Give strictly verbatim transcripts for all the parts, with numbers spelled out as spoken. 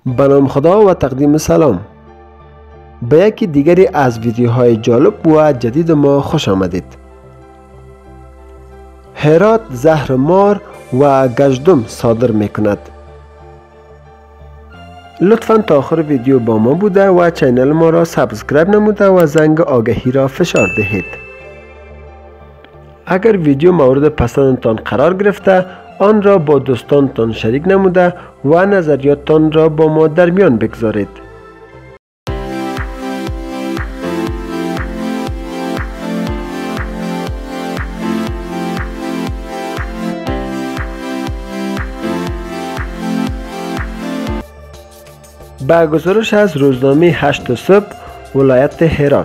به نام خدا و تقدیم سلام. به یکی دیگری از ویدیوهای جالب و جدید ما خوش آمدید. هرات زهر مار و گژدم صادر می کند. لطفاً تا آخر ویدیو با ما بوده و چینل ما را سابسکرایب نموده و زنگ آگهی را فشار دهید. اگر ویدیو مورد پسندتان قرار گرفته، آن را با دوستانتان شریک نموده و نظریاتتان را با ما در میان بگذارید. با گزارش از روزنامه هشت صبح ولایت هرات،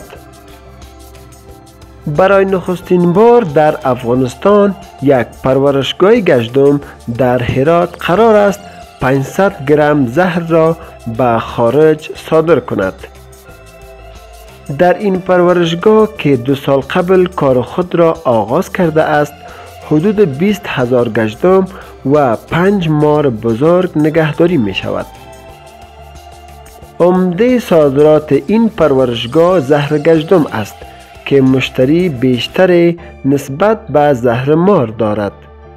برای نخستین بار در افغانستان یک پرورشگاه گژدم در هرات قرار است پانصد گرم زهر را به خارج صادر کند. در این پرورشگاه که دو سال قبل کار خود را آغاز کرده است، حدود بیست هزار گژدم و پنج مار بزرگ نگهداری می شود. عمده صادرات این پرورشگاه زهر گژدم است که مشتری بیشتری نسبت به زهر مار دارد.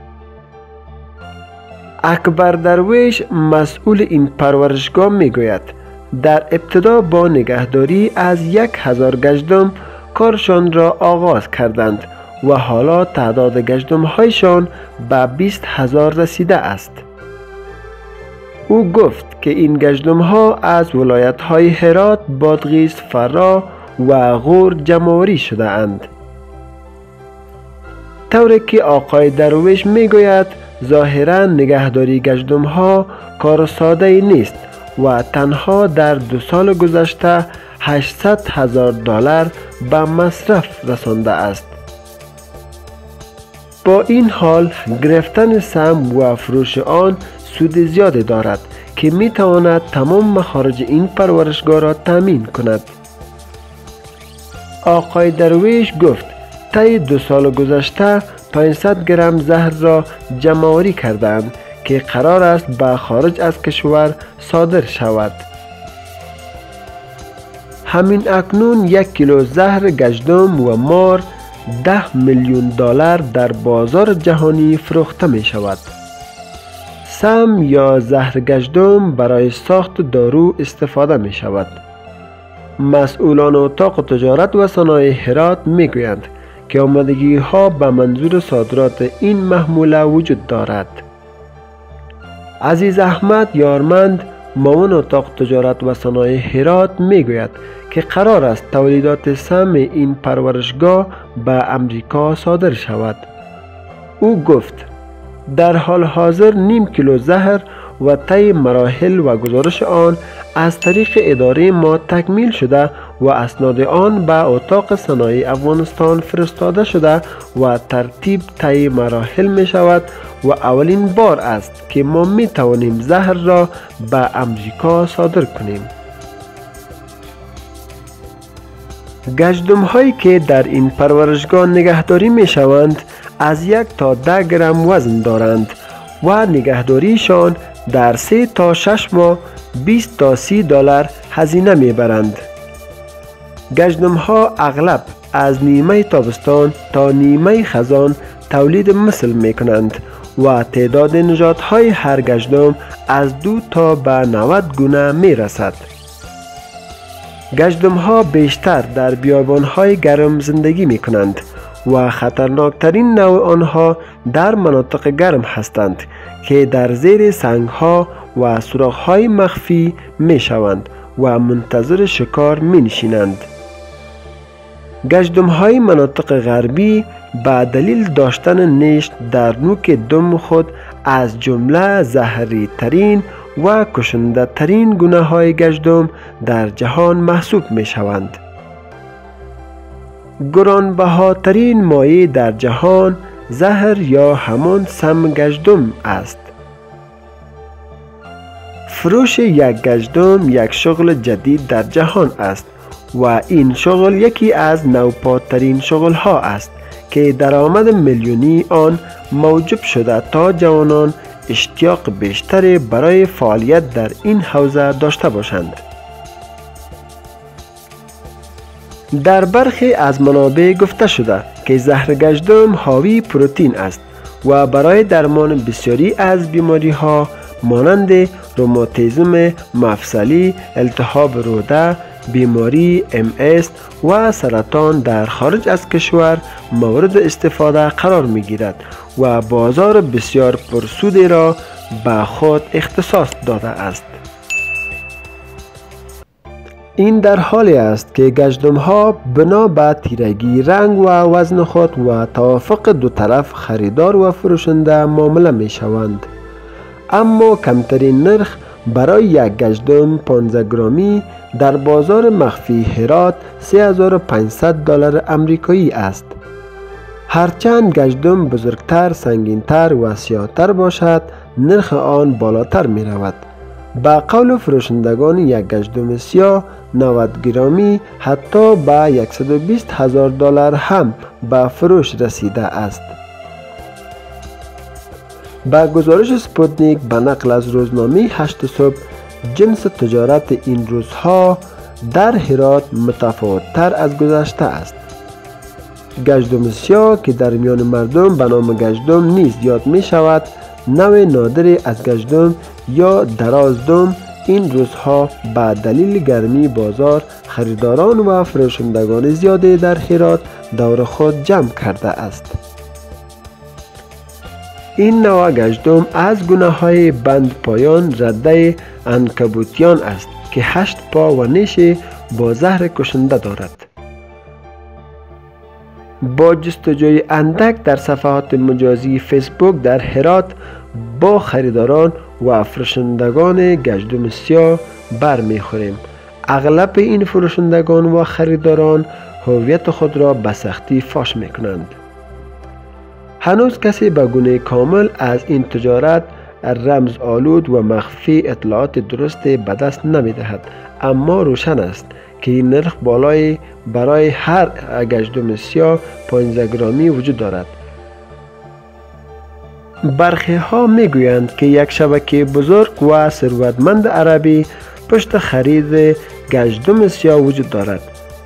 اکبر درویش مسئول این پرورشگاه می گوید در ابتدا با نگهداری از یک هزار گژدم کارشان را آغاز کردند و حالا تعداد گژدم هایشان به بیست هزار رسیده است. او گفت که این گژدم ها از ولایت های هرات، بادغیس، فرا و غور جمع‌آوری شده اند. طوری که آقای درویش می گوید ظاهراً نگهداری گژدم ها کار ساده ای نیست و تنها در دو سال گذشته هشتصد هزار دلار به مصرف رسانده است. با این حال گرفتن سم و فروش آن سود زیادی دارد که می تواند تمام مخارج این پرورشگاه را تامین کند. آقای درویش گفت طی دو سال گذشته پانصد گرم زهر را جمع‌آوری کردند که قرار است به خارج از کشور صادر شود. همین اکنون یک کیلو زهر گژدم و مار ده میلیون دلار در بازار جهانی فروخته می شود. سم یا زهر گژدم برای ساخت دارو استفاده می شود. مسئولان اتاق تجارت و صنایع هرات می گویند که آمادگی ها به منظور صادرات این محموله وجود دارد. عزیز احمد یارمند معاون اتاق تجارت و صنایع هرات می گوید که قرار است تولیدات سم این پرورشگاه به امریکا صادر شود. او گفت در حال حاضر نیم کیلو زهر و طی مراحل و گزارش آن از طریق اداره ما تکمیل شده و اسناد آن به اتاق صنایع افغانستان فرستاده شده و ترتیب طی مراحل می شود و اولین بار است که ما می توانیم زهر را به امریکا صادر کنیم. گژدم هایی که در این پرورشگاه نگهداری می شوند از یک تا ده گرم وزن دارند و نگهداریشان در سه تا شش ماه بیست تا سی دلار هزینه می برند. گژدم ها اغلب از نیمه تابستان تا نیمه خزان تولید مثل می کنند و تعداد نژادهای های هر گژدم از دو تا به نود گونه می رسد. گژدم ها بیشتر در بیابان های گرم زندگی می کنند و خطرناکترین نوع آنها در مناطق گرم هستند که در زیر سنگ ها و سوراخ های مخفی می شوند و منتظر شکار می نشینند. گژدم های مناطق غربی به دلیل داشتن نیش در نوک دم خود از جمله زهری ترین و کشنده ترین گونه های گژدم در جهان محسوب می شوند. گرانبهاترین مایع در جهان زهر یا همان سم گژدم است. فروش یک گژدم یک شغل جدید در جهان است و این شغل یکی از نوپاترین شغل ها است که درآمد میلیونی آن موجب شده تا جوانان اشتیاق بیشتری برای فعالیت در این حوزه داشته باشند. در برخی از منابع گفته شده که زهر گژدم حاوی پروتئین است و برای درمان بسیاری از بیماری ها مانند روماتیسم مفصلی، التهاب روده، بیماری ام اس و سرطان در خارج از کشور مورد استفاده قرار می گیرد و بازار بسیار پرسودی را به خود اختصاص داده است. این در حالی است که گژدم ها بنا به تیرگی رنگ و وزن خود و توافق دو طرف خریدار و فروشنده معامله می شوند. اما کمترین نرخ برای یک گژدم پانزده گرامی در بازار مخفی هرات سه هزار و پانصد دلار آمریکایی است. هرچند گژدم بزرگتر، سنگینتر و سیاه‌تر باشد، نرخ آن بالاتر می رود. با قول فروشندگان یک گژدم سیاه نود گرامی حتی به صد و بیست هزار دلار هم به فروش رسیده است. با گزارش سپوتنیک به نقل از روزنامه هشت صبح، جنس تجارت این روزها در هرات متفاوت‌تر از گذشته است. گژدم سیاه که در میان مردم به نام گژدم نیز یاد می شود، نوع نادری از گژدم یا درازدم این روزها به دلیل گرمی بازار خریداران و فروشندگان زیادی در هرات دور خود جمع کرده است. این نوع گژدم از گونه های بند پایان رده عنکبوتیان است که هشت پا و نیش با زهر کشنده دارد. با جستجوی اندک در صفحات مجازی فیسبوک در هرات با خریداران و فروشندگان گژدم سیاه برمیخوریم. اغلب این فروشندگان و خریداران هویت خود را به سختی فاش میکنند. هنوز کسی به گونه کامل از این تجارت رمز آلود و مخفی اطلاعات درست به دست نمی دهد، اما روشن است که این نرخ بالای برای هر گژدم سیاه پانزده گرامی وجود دارد. برخی ها می گویند که یک شبکه بزرگ و ثروتمند عربی پشت خرید گژدم سیاه وجود دارد.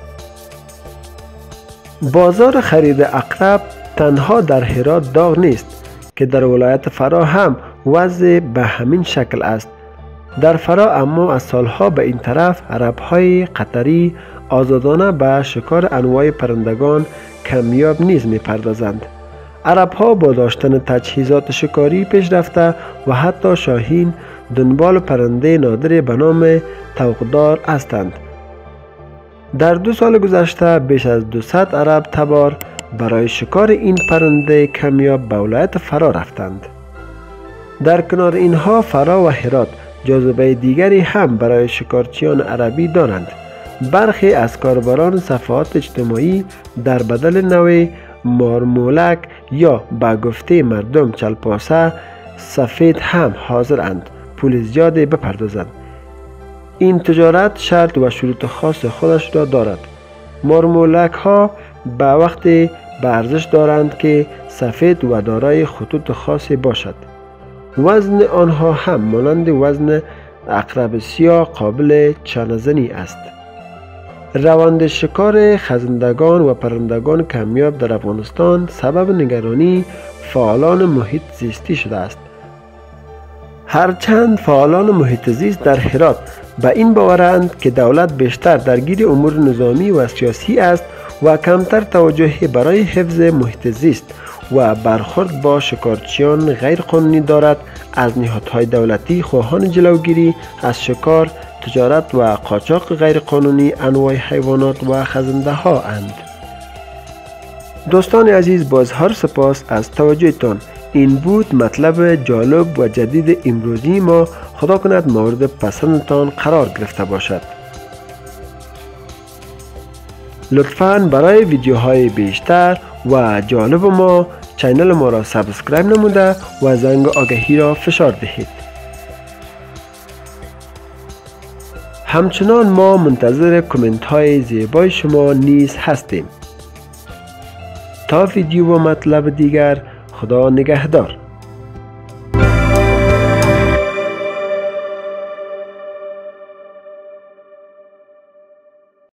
بازار خرید عقرب تنها در هرات داغ نیست که در ولایت فرا هم وضع به همین شکل است. در فرا اما از سالها به این طرف عرب‌های قطری آزادانه به شکار انواع پرندگان کمیاب نیز می پردازند. عرب‌ها با داشتن تجهیزات شکاری پیش رفته و حتی شاهین دنبال پرنده نادر به نام طوقدار هستند. در دو سال گذشته بیش از دویست عرب تبار برای شکار این پرنده کمیاب به ولایت فرا رفتند. در کنار اینها فرا و هرات جاذبه دیگری هم برای شکارچیان عربی دارند. برخی از کاربران صفحات اجتماعی در بدل نوع مارمولک یا به گفته مردم چلپاسه سفید هم حاضرند پول زیادی بپردازند. این تجارت شرط و شروط خاص خودش را دارد. مارمولک ها به وقتی به ارزش دارند که سفید و دارای خطوط خاصی باشد. وزن آنها هم مانند وزن عقرب سیاه قابل چانه‌زنی است. روند شکار خزندگان و پرندگان کمیاب در افغانستان سبب نگرانی فعالان محیط زیستی شده است. هرچند فعالان محیط زیست در هرات به این باورند که دولت بیشتر درگیر امور نظامی و سیاسی است و کمتر توجهی برای حفظ محیط زیست و برخورد با شکارچیان غیرقانونی دارد، از نهادهای دولتی خواهان جلوگیری از شکار، تجارت و قاچاق غیرقانونی انواع حیوانات و خزنده ها اند. دوستان عزیز، باز هر سپاس از توجهتان. این بود مطلب جالب و جدید امروزی ما. خدا کند مورد پسندتان قرار گرفته باشد. لطفاً برای ویدیوهای بیشتر و جالب ما چینل ما را سابسکرایب نموده و زنگ آگهی را فشار دهید. همچنان ما منتظر کامنت های زیبای شما نیز هستیم. تا ویدیو و مطلب دیگر، خدا نگهدار.